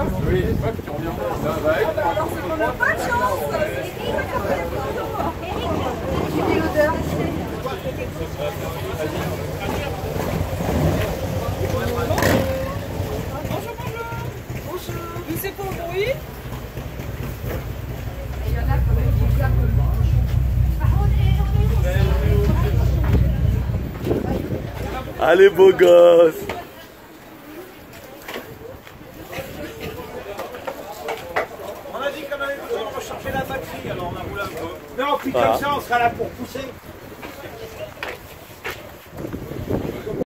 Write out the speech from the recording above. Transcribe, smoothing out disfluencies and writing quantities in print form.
Oui, pas que tu reviens. On n'a pas de chance. J'ai l'odeur. Bonjour. Vous c'est pour le bruit? Allez, beau gosse. On a dit qu'on allait recharger la batterie, alors on a roulé un peu. Non, puis comme ça, on sera là pour pousser.